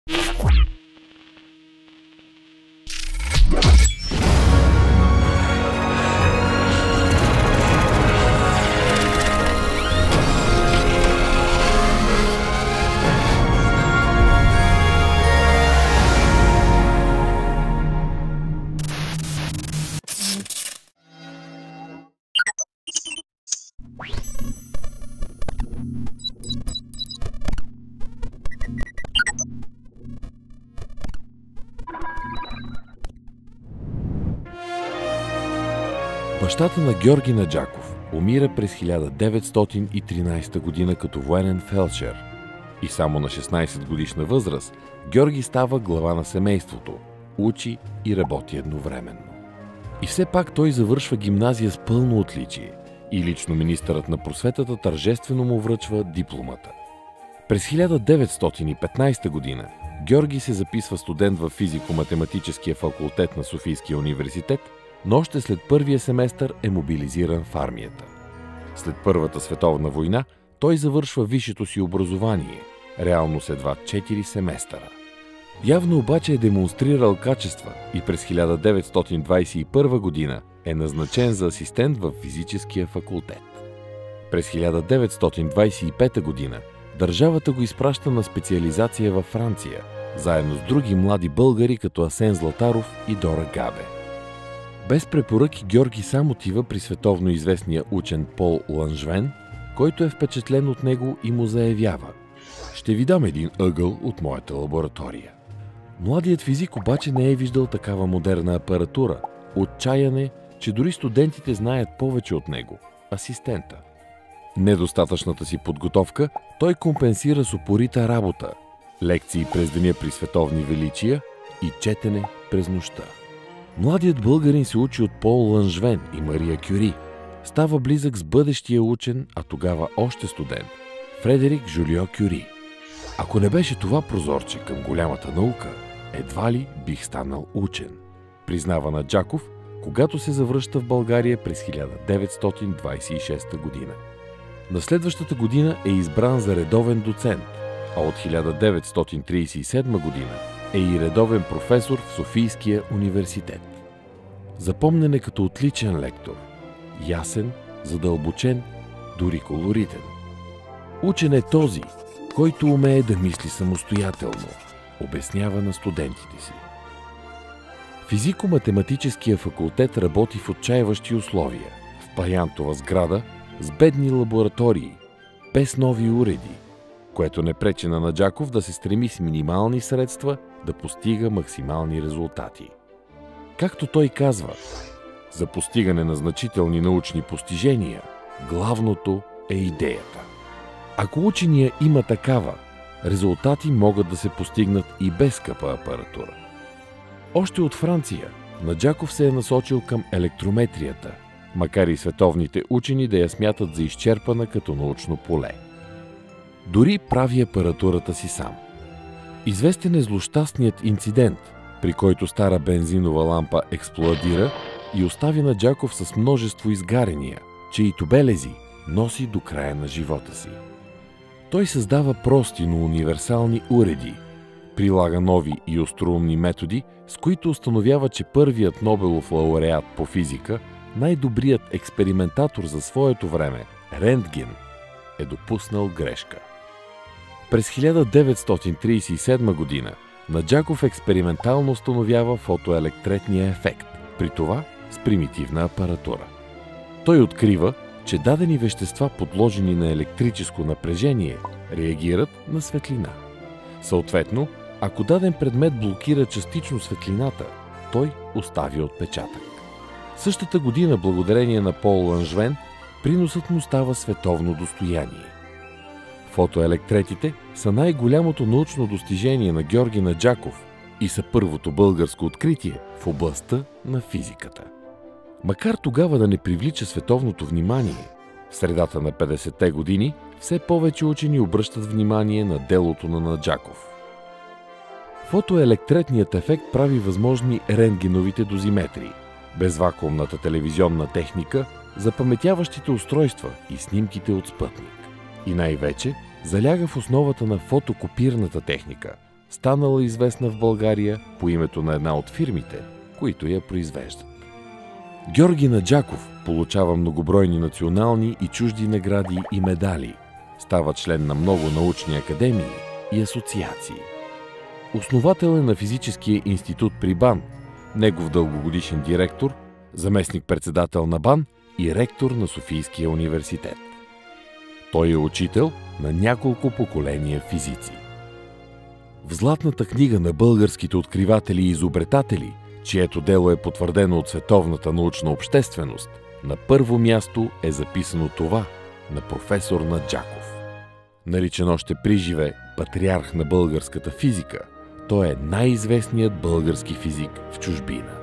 Бащата на Георги Наджаков умира през 1913 година като военен фелдшер и само на 16 годишна възраст Георги става глава на семейството, учи и работи едновременно. И все пак той завършва гимназия с пълно отличие и лично министърът на просветата тържествено му връчва дипломата. През 1915 година Георги се записва студент в физико-математическия факултет на Софийския университет, но още след първия семестър е мобилизиран в армията. След Първата световна война той завършва висшето си образование, реално с едва 4 семестъра. Явно обаче е демонстрирал качества и през 1921 година е назначен за асистент в физическия факултет. През 1925 година държавата го изпраща на специализация във Франция, заедно с други млади българи като Асен Златаров и Дора Габе. Без препоръки Георги сам отива при световно известния учен Пол Ланжвен, който е впечатлен от него и му заявява: „Ще ви дам един ъгъл от моята лаборатория“. Младият физик обаче не е виждал такава модерна апаратура. Отчаян е, че дори студентите знаят повече от него – асистента. Недостатъчната си подготовка той компенсира с упорита работа, лекции през деня при световни величия и четене през нощта. Младият българин се учи от Пол Ланжвен и Мария Кюри. Става близък с бъдещия учен, а тогава още студент, Фредерик Жолио Кюри. Ако не беше това прозорче към голямата наука, едва ли бих станал учен, признава Наджаков, когато се завръща в България през 1926 година. На следващата година е избран за редовен доцент, а от 1937 година е и редовен професор в Софийския университет. Запомнен е като отличен лектор, ясен, задълбочен, дори колоритен. Учен е този, който умее да мисли самостоятелно, обяснява на студентите си. Физико-математическия факултет работи в отчаяващи условия, в паянтова сграда, с бедни лаборатории, без нови уреди, което не пречи на Наджаков да се стреми с минимални средства да постига максимални резултати. Както той казва, за постигане на значителни научни постижения, главното е идеята. Ако учения има такава, резултати могат да се постигнат и без скъпа апаратура. Още от Франция Наджаков се е насочил към електрометрията, макар и световните учени да я смятат за изчерпана като научно поле. Дори прави апаратурата си сам. Известен е злощастният инцидент, при който стара бензинова лампа експлоадира и остави Наджаков с множество изгарения, чиито белези носи до края на живота си. Той създава прости, но универсални уреди, прилага нови и остроумни методи, с които установява, че първият Нобелов лауреат по физика, най-добрият експериментатор за своето време, Рентген, е допуснал грешка. През 1937 година Наджаков експериментално установява фотоелектретния ефект, при това с примитивна апаратура. Той открива, че дадени вещества, подложени на електрическо напрежение, реагират на светлина. Съответно, ако даден предмет блокира частично светлината, той оставя отпечатък. Същата година, благодарение на Пол Ланжвен, приносът му става световно достояние. Фотоелектретите са най-голямото научно достижение на Георги Наджаков и са първото българско откритие в областта на физиката. Макар тогава да не привлича световното внимание, в средата на 50-те години все повече учени обръщат внимание на делото на Наджаков. Фотоелектретният ефект прави възможни рентгеновите дозиметрии, безвакуумната телевизионна техника, запаметяващите устройства и снимките от спътник. И най-вече заляга в основата на фотокопирната техника, станала известна в България по името на една от фирмите, които я произвеждат. Георги Наджаков получава многобройни национални и чужди награди и медали. Става член на много научни академии и асоциации. Основател е на Физическия институт при БАН, негов дългогодишен директор, заместник-председател на БАН и ректор на Софийския университет. Той е учител на няколко поколения физици. В Златната книга на българските откриватели и изобретатели, чието дело е потвърдено от световната научна общественост, на първо място е записано това на професор Наджаков. Наричан още приживе патриарх на българската физика, той е най-известният български физик в чужбина.